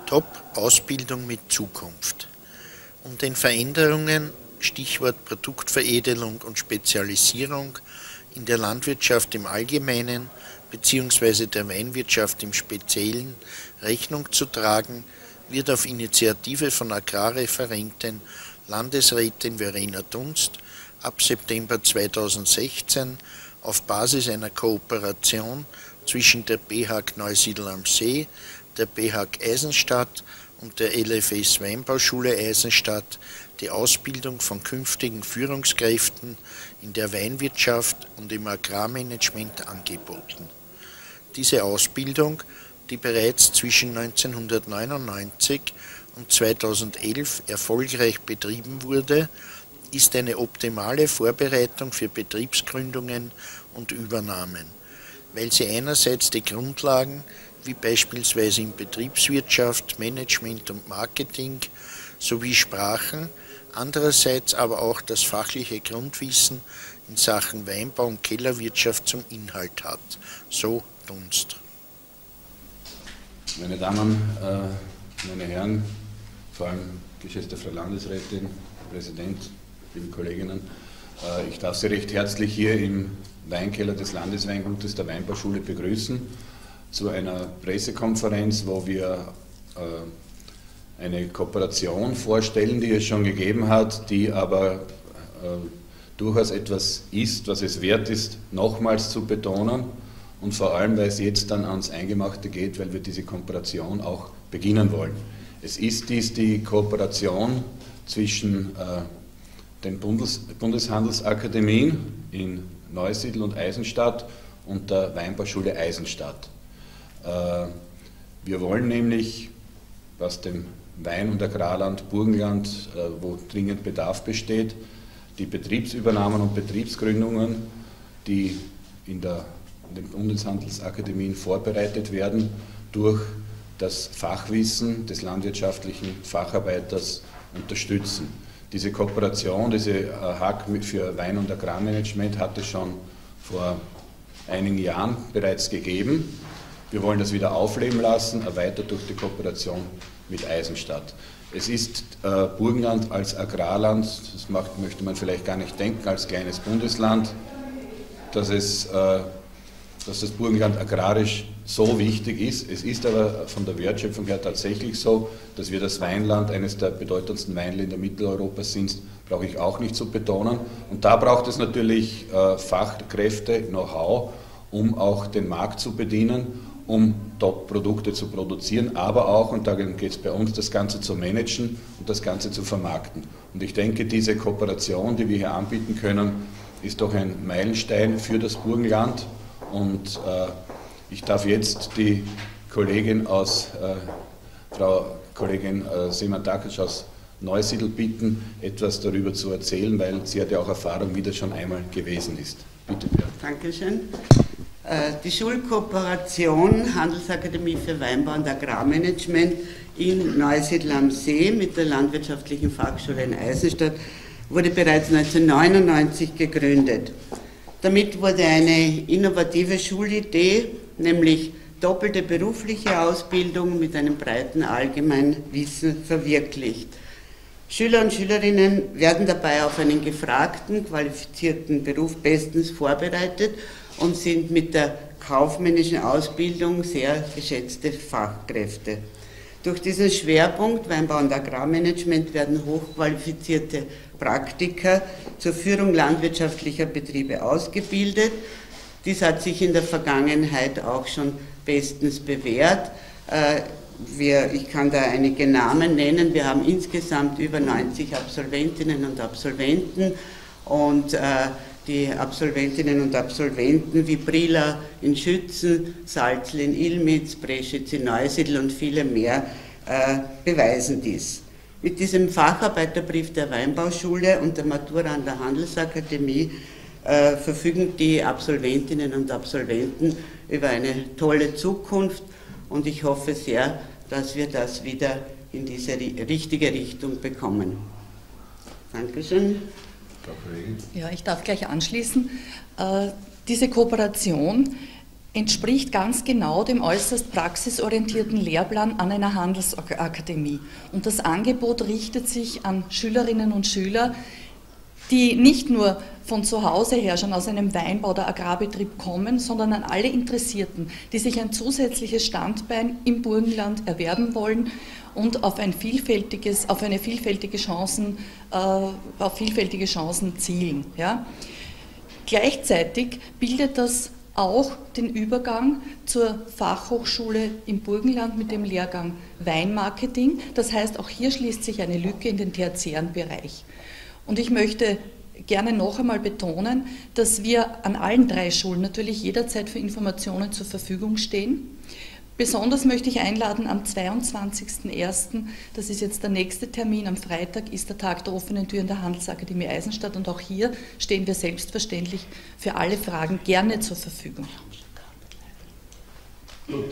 Top Ausbildung mit Zukunft. Um den Veränderungen, Stichwort Produktveredelung und Spezialisierung, in der Landwirtschaft im Allgemeinen bzw. der Weinwirtschaft im Speziellen Rechnung zu tragen, wird auf Initiative von Agrarreferentin Landesrätin Verena Dunst ab September 2016 auf Basis einer Kooperation zwischen der BHAG Neusiedl am See, der BHAG Eisenstadt und der LFS Weinbauschule Eisenstadt die Ausbildung von künftigen Führungskräften in der Weinwirtschaft und im Agrarmanagement angeboten. Diese Ausbildung, die bereits zwischen 1999 und 2011 erfolgreich betrieben wurde, ist eine optimale Vorbereitung für Betriebsgründungen und Übernahmen, weil sie einerseits die Grundlagen wie beispielsweise in Betriebswirtschaft, Management und Marketing sowie Sprachen, andererseits aber auch das fachliche Grundwissen in Sachen Weinbau und Kellerwirtschaft zum Inhalt hat. So Dunst. Meine Damen, meine Herren, vor allem geschätzte Frau Landesrätin, Präsident, liebe Kolleginnen, ich darf Sie recht herzlich hier im Weinkeller des Landesweingutes der Weinbauschule begrüßen zu einer Pressekonferenz, wo wir eine Kooperation vorstellen, die es schon gegeben hat, die aber durchaus etwas ist, was es wert ist, nochmals zu betonen und vor allem, weil es jetzt dann ans Eingemachte geht, weil wir diese Kooperation auch beginnen wollen. Es ist dies die Kooperation zwischen den Bundeshandelsakademien in Neusiedl und Eisenstadt und der Weinbauschule Eisenstadt. Wir wollen nämlich, was dem Wein- und Agrarland Burgenland, wo dringend Bedarf besteht, die Betriebsübernahmen und Betriebsgründungen, die in den Bundeshandelsakademien vorbereitet werden, durch das Fachwissen des landwirtschaftlichen Facharbeiters unterstützen. Diese Kooperation, diese HAG für Wein- und Agrarmanagement hat es schon vor einigen Jahren bereits gegeben. Wir wollen das wieder aufleben lassen, erweitert durch die Kooperation mit Eisenstadt. Es ist Burgenland als Agrarland, das möchte man vielleicht gar nicht denken, als kleines Bundesland, dass das Burgenland agrarisch so wichtig ist. Es ist aber von der Wertschöpfung her tatsächlich so, dass wir das Weinland, eines der bedeutendsten Weinländer Mitteleuropas sind, brauche ich auch nicht zu betonen. Und da braucht es natürlich Fachkräfte, Know-how, um auch den Markt zu bedienen, um Top-Produkte zu produzieren, aber auch, und darum geht es bei uns, das Ganze zu managen und das Ganze zu vermarkten. Und ich denke, diese Kooperation, die wir hier anbieten können, ist doch ein Meilenstein für das Burgenland. Und ich darf jetzt die Kollegin Frau Kollegin Seemann-Takic aus Neusiedl bitten, etwas darüber zu erzählen, weil sie hat ja auch Erfahrung, wie das schon einmal gewesen ist. Bitte, Björn. Dankeschön. Die Schulkooperation Handelsakademie für Weinbau und Agrarmanagement in Neusiedl am See mit der Landwirtschaftlichen Fachschule in Eisenstadt wurde bereits 1999 gegründet. Damit wurde eine innovative Schulidee, nämlich doppelte berufliche Ausbildung mit einem breiten Allgemeinwissen verwirklicht. Schüler und Schülerinnen werden dabei auf einen gefragten, qualifizierten Beruf bestens vorbereitet und sind mit der kaufmännischen Ausbildung sehr geschätzte Fachkräfte. Durch diesen Schwerpunkt Weinbau und Agrarmanagement werden hochqualifizierte Praktiker zur Führung landwirtschaftlicher Betriebe ausgebildet. Dies hat sich in der Vergangenheit auch schon bestens bewährt. Ich kann da einige Namen nennen. Wir haben insgesamt über 90 Absolventinnen und Absolventen und die Absolventinnen und Absolventen wie Brilla in Schützen, Salzl in Ilmitz, Breschitz in Neusiedl und viele mehr beweisen dies. Mit diesem Facharbeiterbrief der Weinbauschule und der Matura an der Handelsakademie verfügen die Absolventinnen und Absolventen über eine tolle Zukunft und ich hoffe sehr, dass wir das wieder in diese richtige Richtung bekommen. Dankeschön. Ja, ich darf gleich anschließen. Diese Kooperation entspricht ganz genau dem äußerst praxisorientierten Lehrplan an einer Handelsakademie. Und das Angebot richtet sich an Schülerinnen und Schüler, die nicht nur von zu Hause her schon aus einem Weinbau- oder Agrarbetrieb kommen, sondern an alle Interessierten, die sich ein zusätzliches Standbein im Burgenland erwerben wollen und auf vielfältige Chancen zielen. Ja. Gleichzeitig bildet das auch den Übergang zur Fachhochschule im Burgenland mit dem Lehrgang Weinmarketing. Das heißt, auch hier schließt sich eine Lücke in den tertiären Bereich. Und ich möchte gerne noch einmal betonen, dass wir an allen 3 Schulen natürlich jederzeit für Informationen zur Verfügung stehen. Besonders möchte ich einladen, am 22.01., das ist jetzt der nächste Termin, am Freitag ist der Tag der offenen Tür in der Handelsakademie Eisenstadt und auch hier stehen wir selbstverständlich für alle Fragen gerne zur Verfügung. Gut.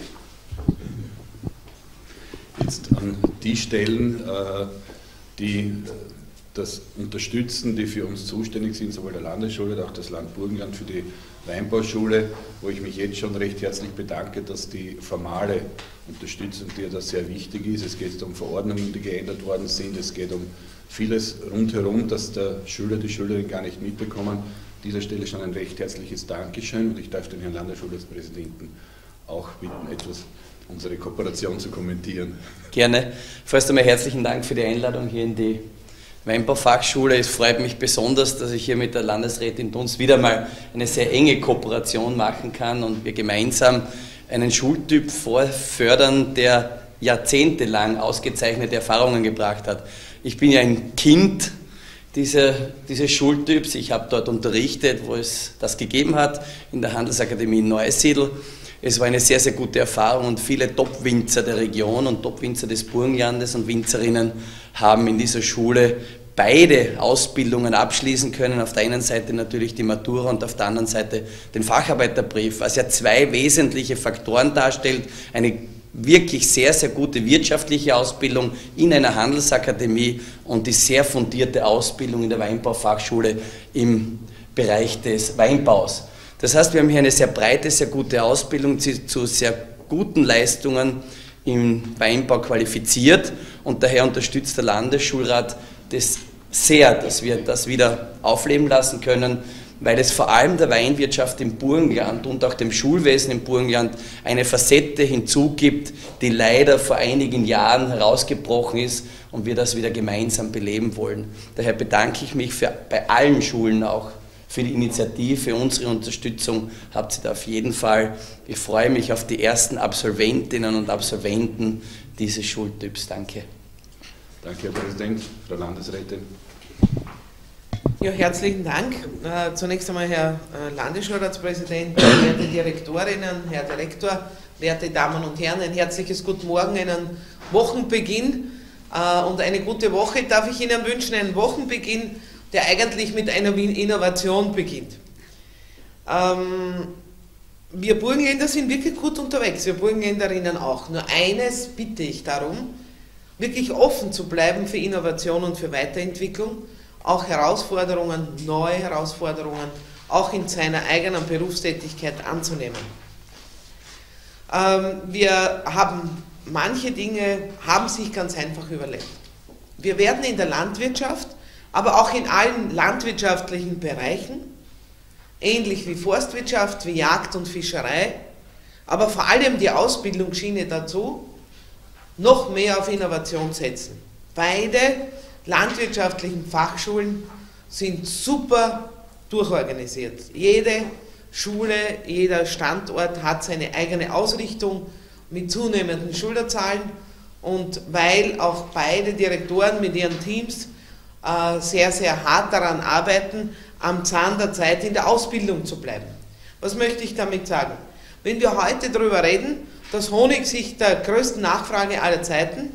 Jetzt an die Stellen, die das unterstützen, die für uns zuständig sind, sowohl der Landesschule als auch das Land Burgenland für die Weinbauschule, wo ich mich jetzt schon recht herzlich bedanke, dass die formale Unterstützung, die ja da sehr wichtig ist, es geht um Verordnungen, die geändert worden sind, es geht um vieles rundherum, dass der Schüler, die Schülerin gar nicht mitbekommen. An dieser Stelle schon ein recht herzliches Dankeschön und ich darf den Herrn Landesschulratspräsidenten auch bitten, etwas unsere Kooperation zu kommentieren. Gerne. Vorerst einmal herzlichen Dank für die Einladung hier in die Weinbaufachschule. Es freut mich besonders, dass ich hier mit der Landesrätin Dunst wieder mal eine sehr enge Kooperation machen kann und wir gemeinsam einen Schultyp fördern, der jahrzehntelang ausgezeichnete Erfahrungen gebracht hat. Ich bin ja ein Kind dieses Schultyps. Ich habe dort unterrichtet, wo es das gegeben hat, in der Handelsakademie in Neusiedl. Es war eine sehr, sehr gute Erfahrung und viele Top-Winzer der Region und Top-Winzer des Burgenlandes und Winzerinnen haben in dieser Schule beide Ausbildungen abschließen können. Auf der einen Seite natürlich die Matura und auf der anderen Seite den Facharbeiterbrief, was ja 2 wesentliche Faktoren darstellt. Eine wirklich sehr, sehr gute wirtschaftliche Ausbildung in einer Handelsakademie und die sehr fundierte Ausbildung in der Weinbaufachschule im Bereich des Weinbaus. Das heißt, wir haben hier eine sehr breite, sehr gute Ausbildung zu sehr guten Leistungen im Weinbau qualifiziert und daher unterstützt der Landesschulrat das sehr, dass wir das wieder aufleben lassen können, weil es vor allem der Weinwirtschaft im Burgenland und auch dem Schulwesen im Burgenland eine Facette hinzugibt, die leider vor einigen Jahren herausgebrochen ist und wir das wieder gemeinsam beleben wollen. Daher bedanke ich mich bei allen Schulen auch für die Initiative, unsere Unterstützung habt ihr da auf jeden Fall. Ich freue mich auf die ersten Absolventinnen und Absolventen dieses Schultyps. Danke. Danke, Herr Präsident, Frau Landesrätin. Ja, herzlichen Dank. Zunächst einmal Herr Landesschulratspräsident, werte Direktorinnen, Herr Direktor, werte Damen und Herren, ein herzliches Guten Morgen, einen Wochenbeginn und eine gute Woche darf ich Ihnen wünschen, einen Wochenbeginn, der eigentlich mit einer Innovation beginnt. Wir Burgenländer sind wirklich gut unterwegs, wir Burgenländerinnen auch. Nur eines bitte ich darum, wirklich offen zu bleiben für Innovation und für Weiterentwicklung, auch Herausforderungen, neue Herausforderungen, auch in seiner eigenen Berufstätigkeit anzunehmen. Manche Dinge haben sich ganz einfach überlebt. Wir werden in der Landwirtschaft, aber auch in allen landwirtschaftlichen Bereichen, ähnlich wie Forstwirtschaft, wie Jagd und Fischerei, aber vor allem die Ausbildungsschiene dazu, noch mehr auf Innovation setzen. Beide landwirtschaftlichen Fachschulen sind super durchorganisiert. Jede Schule, jeder Standort hat seine eigene Ausrichtung mit zunehmenden Schülerzahlen und weil auch beide Direktoren mit ihren Teams sehr, sehr hart daran arbeiten, am Zahn der Zeit in der Ausbildung zu bleiben. Was möchte ich damit sagen? Wenn wir heute darüber reden, dass Honig sich der größten Nachfrage aller Zeiten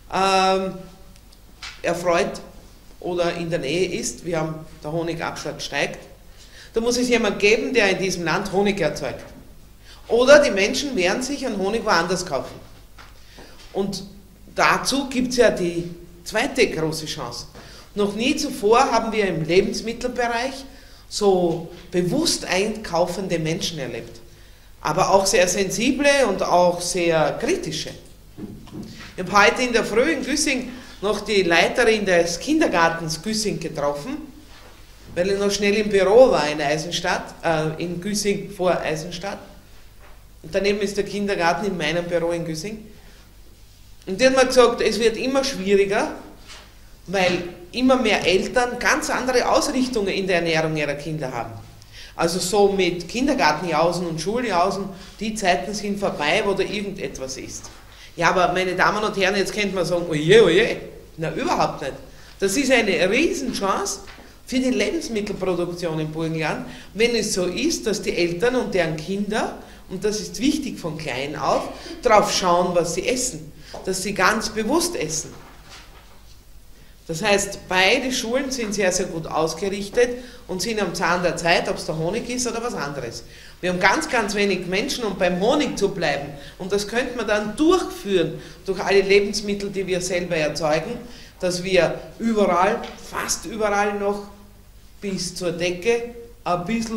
erfreut oder in der Nähe ist, der Honigabsatz steigt, da muss es jemand geben, der in diesem Land Honig erzeugt. Oder die Menschen werden sich an Honig woanders kaufen. Und dazu gibt es ja die zweite große Chance. Noch nie zuvor haben wir im Lebensmittelbereich so bewusst einkaufende Menschen erlebt. aber auch sehr sensible und auch sehr kritische. Ich habe heute in der Früh in Güssing noch die Leiterin des Kindergartens Güssing getroffen, weil ich noch schnell im Büro war in Eisenstadt, in Güssing vor Eisenstadt. Und daneben ist der Kindergarten in meinem Büro in Güssing. Und die hat mir gesagt, es wird immer schwieriger, weil immer mehr Eltern ganz andere Ausrichtungen in der Ernährung ihrer Kinder haben. Also so mit Kindergartenjausen und Schuljausen, die Zeiten sind vorbei, wo da irgendetwas ist. Ja, aber meine Damen und Herren, jetzt könnte man sagen, oje, oje. Na, überhaupt nicht. Das ist eine Riesenchance für die Lebensmittelproduktion im Burgenland, wenn es so ist, dass die Eltern und deren Kinder, und das ist wichtig von klein auf, darauf schauen, was sie essen, dass sie ganz bewusst essen. Das heißt, beide Schulen sind sehr, sehr gut ausgerichtet und sind am Zahn der Zeit, ob es der Honig ist oder was anderes. Wir haben ganz, ganz wenig Menschen, um beim Honig zu bleiben. Und das könnte man dann durchführen, durch alle Lebensmittel, die wir selber erzeugen, dass wir überall, fast überall noch bis zur Decke ein bisschen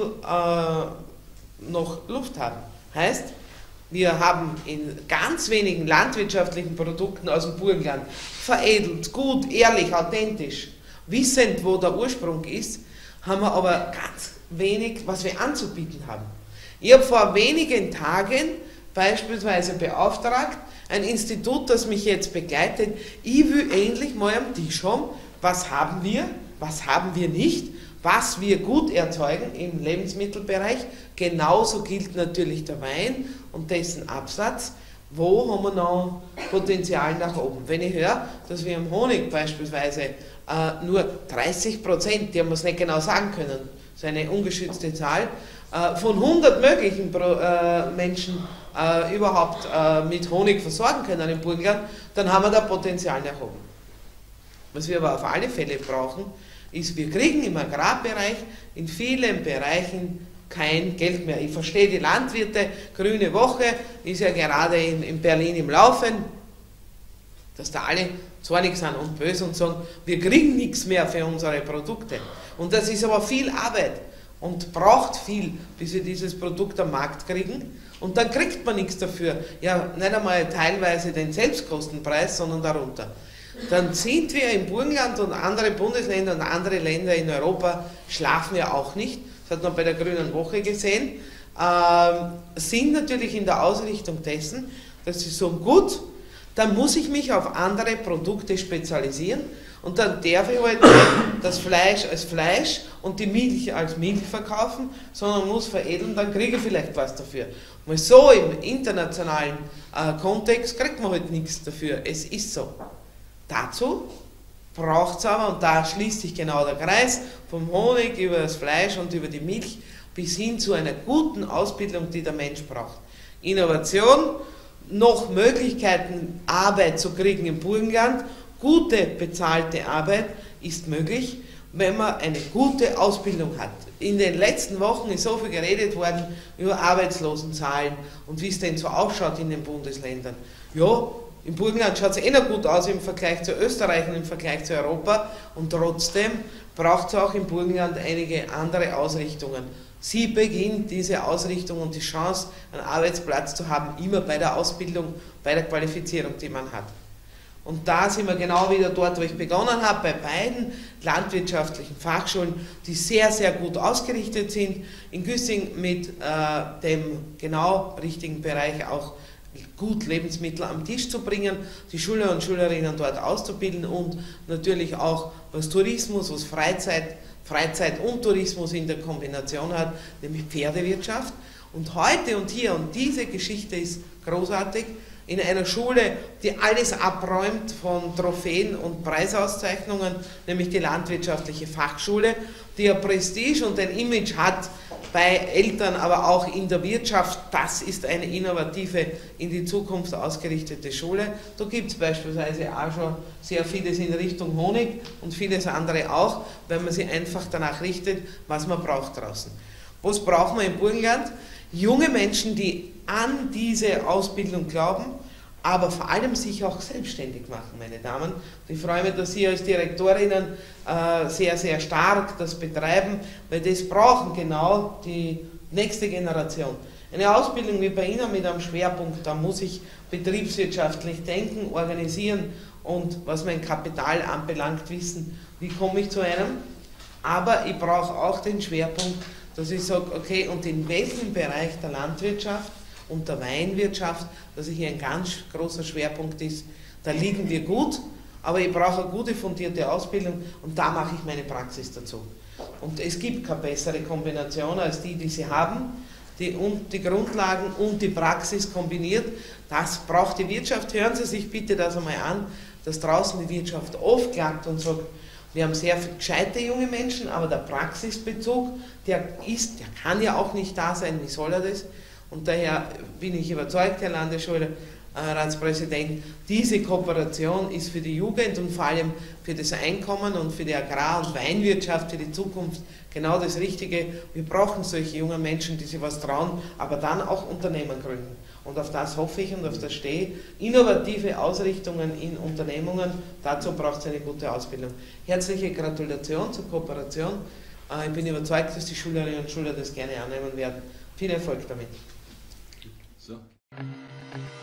noch Luft haben. Heißt, wir haben in ganz wenigen landwirtschaftlichen Produkten aus dem Burgenland veredelt, gut, ehrlich, authentisch, wissend, wo der Ursprung ist, haben wir aber ganz wenig, was wir anzubieten haben. Ich habe vor wenigen Tagen beispielsweise beauftragt, ein Institut, das mich jetzt begleitet, ich will endlich mal am Tisch haben, was haben wir nicht, was wir gut erzeugen im Lebensmittelbereich. Genauso gilt natürlich der Wein und dessen Absatz. Wo haben wir noch Potenzial nach oben? Wenn ich höre, dass wir im Honig beispielsweise nur 30%, die haben wir es nicht genau sagen können, das ist eine ungeschützte Zahl, von 100 möglichen Menschen überhaupt mit Honig versorgen können im Burgenland, dann haben wir da Potenzial nach oben. Was wir aber auf alle Fälle brauchen, ist, wir kriegen im Agrarbereich in vielen Bereichen kein Geld mehr. Ich verstehe die Landwirte, Grüne Woche ist ja gerade in Berlin im Laufen, dass da alle zornig sind und böse und sagen, wir kriegen nichts mehr für unsere Produkte. Und das ist aber viel Arbeit und braucht viel, bis wir dieses Produkt am Markt kriegen. Und dann kriegt man nichts dafür. Ja, nicht einmal teilweise den Selbstkostenpreis, sondern darunter. Dann sind wir im Burgenland und andere Bundesländer und andere Länder in Europa schlafen ja auch nicht. Das hat man bei der Grünen Woche gesehen. Sind natürlich in der Ausrichtung dessen, dass sie sagen, gut, dann muss ich mich auf andere Produkte spezialisieren und dann darf ich halt nicht das Fleisch als Fleisch und die Milch als Milch verkaufen, sondern muss veredeln, dann kriege ich vielleicht was dafür. Weil so im internationalen Kontext kriegt man halt nichts dafür. Es ist so. Dazu braucht es aber, und da schließt sich genau der Kreis, vom Honig über das Fleisch und über die Milch bis hin zu einer guten Ausbildung, die der Mensch braucht. Innovation, noch Möglichkeiten, Arbeit zu kriegen im Burgenland, gute bezahlte Arbeit ist möglich, wenn man eine gute Ausbildung hat. In den letzten Wochen ist so viel geredet worden über Arbeitslosenzahlen und wie es denn so ausschaut in den Bundesländern. Ja, im Burgenland schaut es noch gut aus im Vergleich zu Österreich und im Vergleich zu Europa und trotzdem braucht es auch im Burgenland einige andere Ausrichtungen. Sie beginnt diese Ausrichtung und die Chance, einen Arbeitsplatz zu haben, immer bei der Ausbildung, bei der Qualifizierung, die man hat. Und da sind wir genau wieder dort, wo ich begonnen habe, bei beiden landwirtschaftlichen Fachschulen, die sehr, sehr gut ausgerichtet sind, in Güssing mit dem genau richtigen Bereich auch gut Lebensmittel am Tisch zu bringen, die Schüler und Schülerinnen dort auszubilden und natürlich auch was Tourismus, was Freizeit und Tourismus in der Kombination hat, nämlich Pferdewirtschaft. Und heute und hier, und diese Geschichte ist großartig, in einer Schule, die alles abräumt von Trophäen und Preisauszeichnungen, nämlich die landwirtschaftliche Fachschule, die ein Prestige und ein Image hat bei Eltern, aber auch in der Wirtschaft. Das ist eine innovative, in die Zukunft ausgerichtete Schule. Da gibt es beispielsweise auch schon sehr vieles in Richtung Honig und vieles andere auch, weil man sich einfach danach richtet, was man braucht draußen. Was brauchen wir im Burgenland? Junge Menschen, die an diese Ausbildung glauben, aber vor allem sich auch selbstständig machen, meine Damen. Ich freue mich, dass Sie als Direktorinnen sehr, sehr stark das betreiben, weil das brauchen genau die Nächste Generation. Eine Ausbildung wie bei Ihnen mit einem Schwerpunkt, da muss ich betriebswirtschaftlich denken, organisieren und was mein Kapital anbelangt wissen, wie komme ich zu einem. Aber ich brauche auch den Schwerpunkt, dass ich sage, okay, und in welchem Bereich der Landwirtschaft und der Weinwirtschaft, dass hier ein ganz großer Schwerpunkt ist, da liegen wir gut, aber ich brauche eine gute fundierte Ausbildung und da mache ich meine Praxis dazu. Und es gibt keine bessere Kombination als die Sie haben, die Grundlagen und die Praxis kombiniert. Das braucht die Wirtschaft. Hören Sie sich bitte das einmal an, dass draußen die Wirtschaft oft klagt und sagt, wir haben sehr gescheite junge Menschen, aber der Praxisbezug, der kann ja auch nicht da sein, wie soll er das? Und daher bin ich überzeugt, Herr Landesschulratspräsident, diese Kooperation ist für die Jugend und vor allem für das Einkommen und für die Agrar- und Weinwirtschaft, für die Zukunft genau das Richtige. Wir brauchen solche jungen Menschen, die sich was trauen, aber dann auch Unternehmen gründen. Und auf das hoffe ich und auf das stehe ich. Innovative Ausrichtungen in Unternehmungen, dazu braucht es eine gute Ausbildung. Herzliche Gratulation zur Kooperation. Ich bin überzeugt, dass die Schülerinnen und Schüler das gerne annehmen werden. Viel Erfolg damit. So.